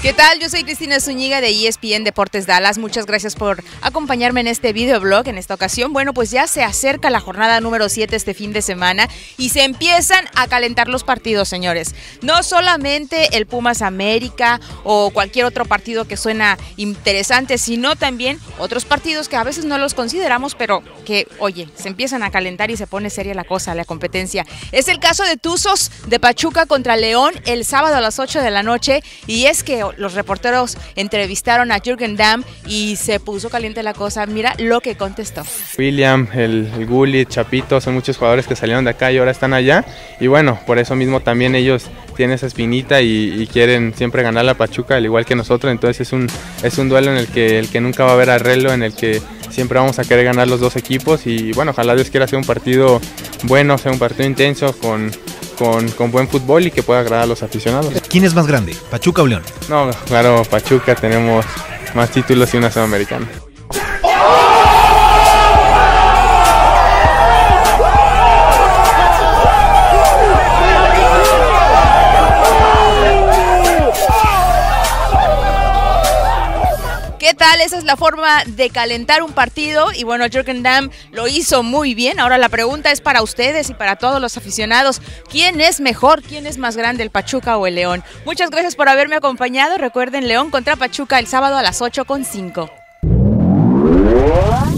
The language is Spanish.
¿Qué tal? Yo soy Cristina Zúñiga de ESPN Deportes Dallas. Muchas gracias por acompañarme en este videoblog en esta ocasión. Bueno, pues ya se acerca la jornada número 7 este fin de semana y se empiezan a calentar los partidos, señores. No solamente el Pumas América o cualquier otro partido que suena interesante, sino también otros partidos que a veces no los consideramos, pero que, oye, se empiezan a calentar y se pone seria la cosa, la competencia. Es el caso de Tuzos de Pachuca contra León el sábado a las 8 de la noche y es que los reporteros entrevistaron a Jürgen Damm y se puso caliente la cosa. Mira lo que contestó. William, el Gullit, Chapito, son muchos jugadores que salieron de acá y ahora están allá. Y bueno, por eso mismo también ellos tienen esa espinita y quieren siempre ganar la Pachuca, al igual que nosotros. Entonces es un duelo en el que nunca va a haber arreglo, en el que siempre vamos a querer ganar los dos equipos. Y bueno, ojalá Dios quiera hacer un partido bueno, sea un partido intenso, con buen fútbol y que pueda agradar a los aficionados. ¿Quién es más grande, Pachuca o León? No, claro, Pachuca, tenemos más títulos y una Sudamericana. ¿Qué tal? Esa es la forma de calentar un partido y bueno, Jürgen Damm lo hizo muy bien. Ahora la pregunta es para ustedes y para todos los aficionados. ¿Quién es mejor? ¿Quién es más grande, el Pachuca o el León? Muchas gracias por haberme acompañado. Recuerden, León contra Pachuca el sábado a las 8:05.